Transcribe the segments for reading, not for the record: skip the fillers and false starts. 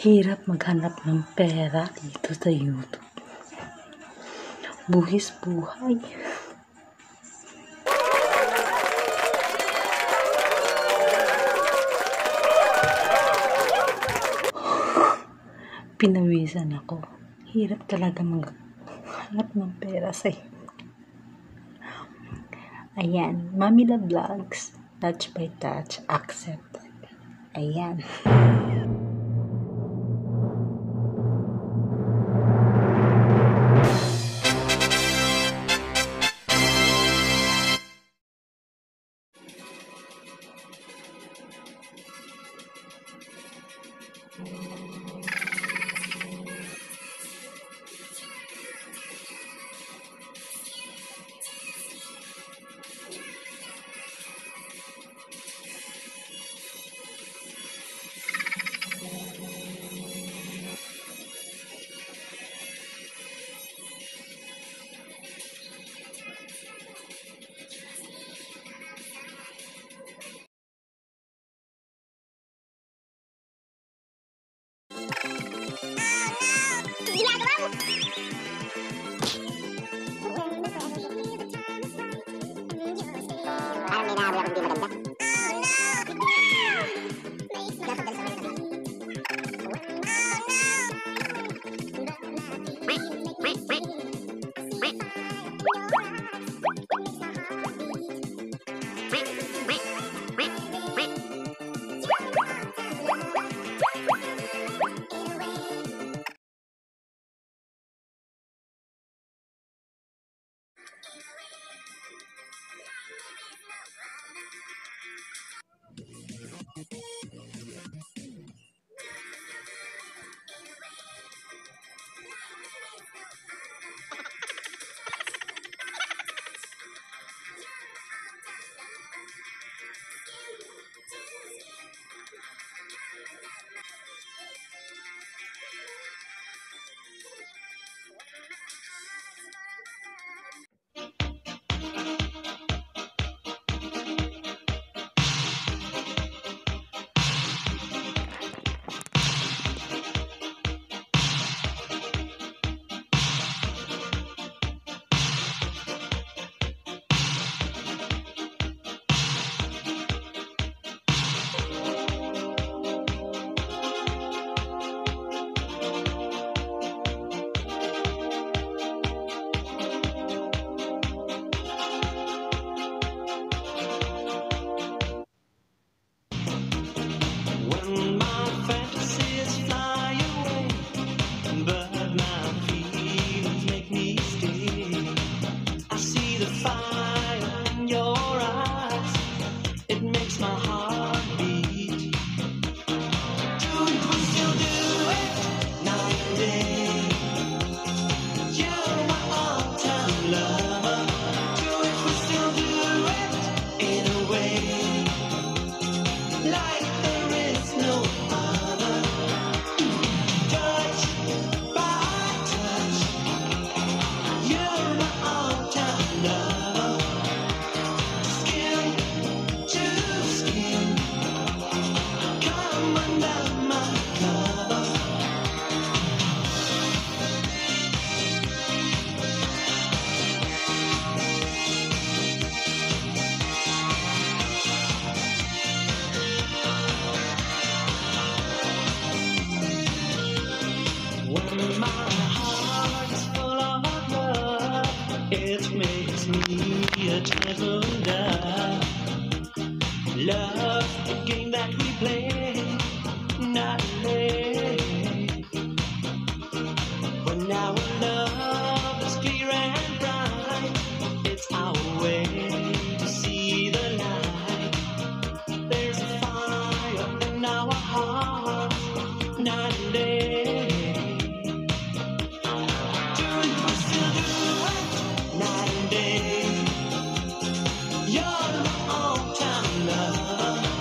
Hirap maghanap ng pera dito sa YouTube. Buhis buhay. Pinawisan ako. Hirap talaga maghanap ng pera sa YouTube. Ayan, Mamila Vlogs, touch by touch, accepted. Ayan. Love the game that we play, not play. But now our love is clear and bright. It's our way to see the light. There's a fire in our hearts, night and day. Do it, we still do it, night and day. You're my all-time love.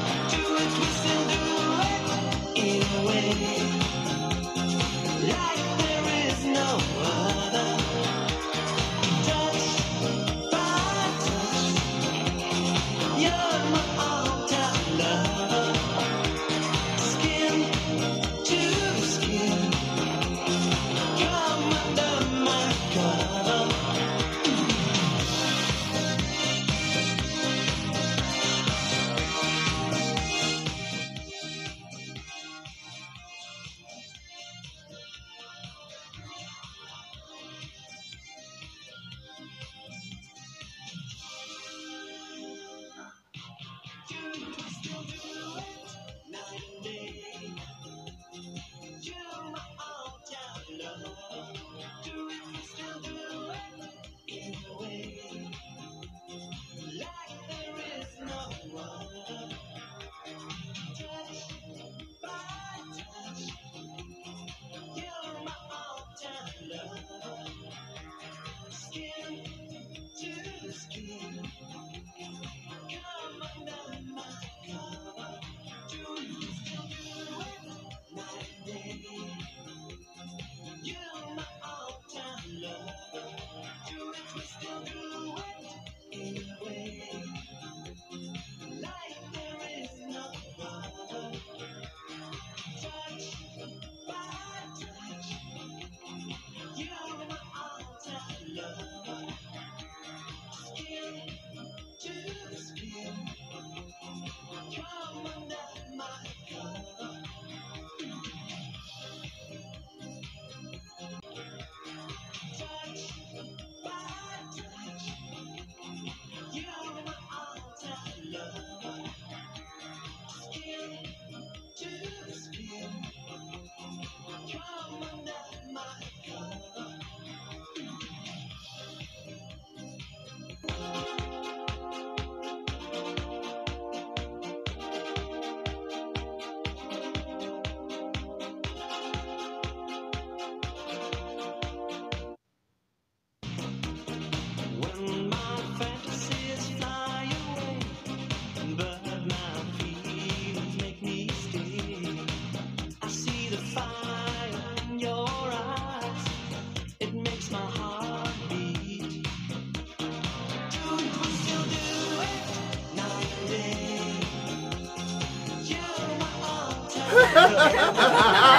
When my fantasies fly away, but my feelings make me stay. I see the fire in your eyes, it makes my heart beat. Do it, we still do it, night and day. You're my all-time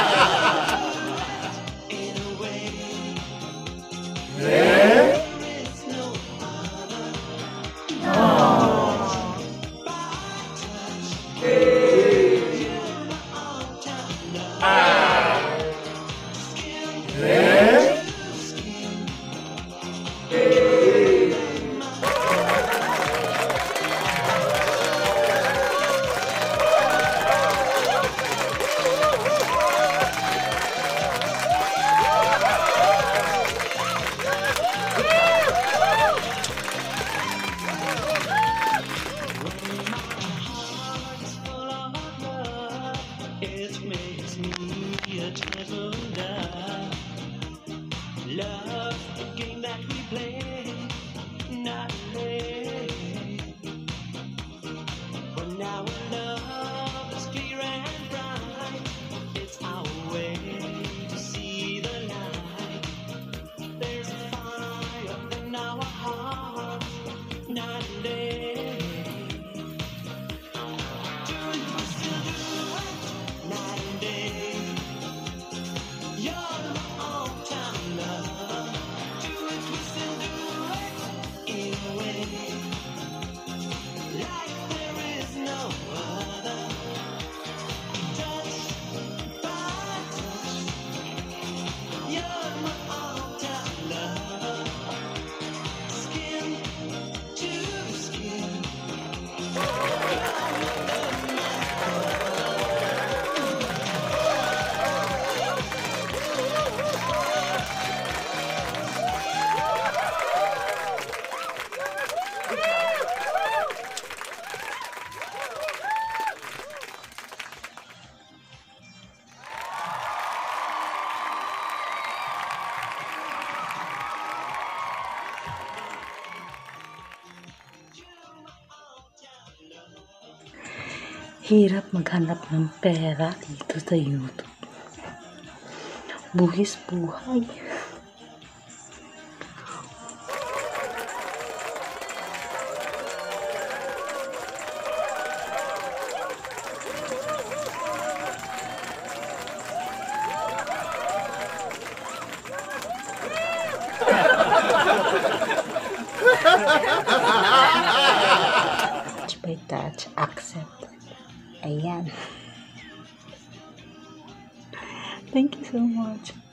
in a way. There is no other by touch. You're my all-time love. Skin to skin. It makes me a traveler. Love the game that we play, not play. But now our love is clear and bright. It's our way to see the light. There's a fire in our hearts, night and day. Do it, we still do it, night and day. You're my all-time love. Do it, we still do it, in a way. Like there is no other. Touch by touch. You're my all-time love. Skin to skin. Hirap maghanap ng pera dito sa YouTube. Buhis buhay. Touch by touch, accept. Ayan. Thank you so much.